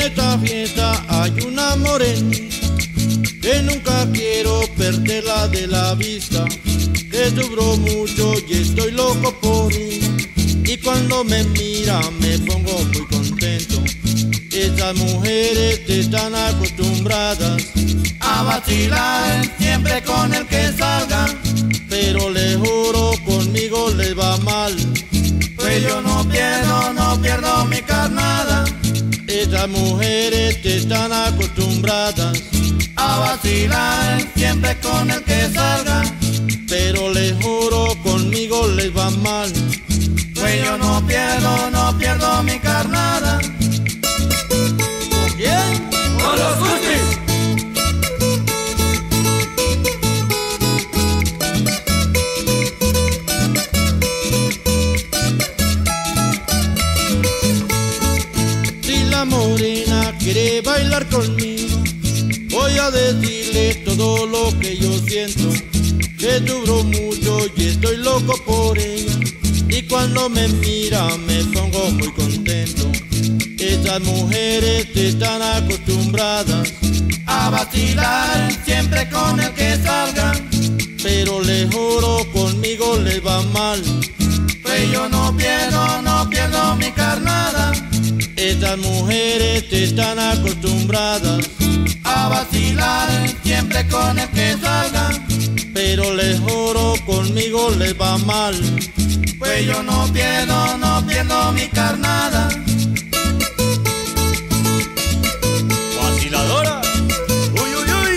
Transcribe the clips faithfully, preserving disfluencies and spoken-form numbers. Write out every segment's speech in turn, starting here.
esta fiesta hay una morena que nunca quiero perderla de la vista, que sufro mucho y estoy loco por ella, y cuando me mira me pongo muy contento. Esas mujeres están acostumbradas a vacilar siempre con el que salga, pero les juro conmigo les va mal, pues yo no pierdo, no pierdo mi carnada. Esas mujeres están acostumbradas a vacilar siempre con el que salga, pero les juro conmigo les va mal, pues yo no pierdo, no pierdo mi carnada. ¿Con quién? ¡Con los Gustis! Si la morena quiere bailar conmigo, voy a decirle todo lo que yo siento, que sufro mucho y estoy loco por ella, y cuando me mira me pongo muy contento. Esas mujeres están acostumbradas a vacilar siempre con el que salga, pero les juro conmigo les va mal, pues yo no pierdo, no pierdo mi carnada. Esas mujeres están acostumbradas a vacilar siempre con el que salga, pero les juro conmigo les va mal, pues yo no pierdo, no pierdo mi carnada. Vaciladora. Uy, uy, uy.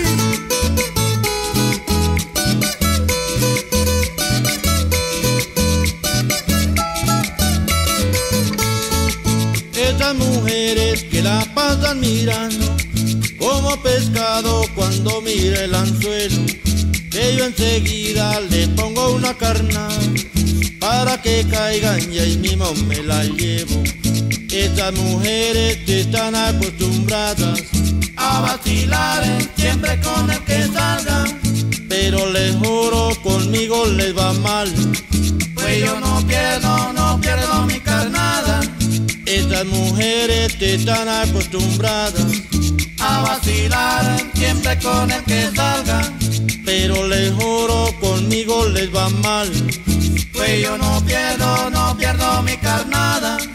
Esas mujeres que la pasan mirando como pescado cuando mira el anzuelo, que yo enseguida le pongo una carnada para que caigan y ahí mismo me la llevo. Estas mujeres están acostumbradas a vacilar siempre con el que salga, pero les juro conmigo les va mal, pues yo no pierdo, no pierdo mi carnada. Estas mujeres están acostumbradas a vacilar siempre con el que salga, pero les juro conmigo les va mal, pues yo no pierdo, no pierdo mi carnada.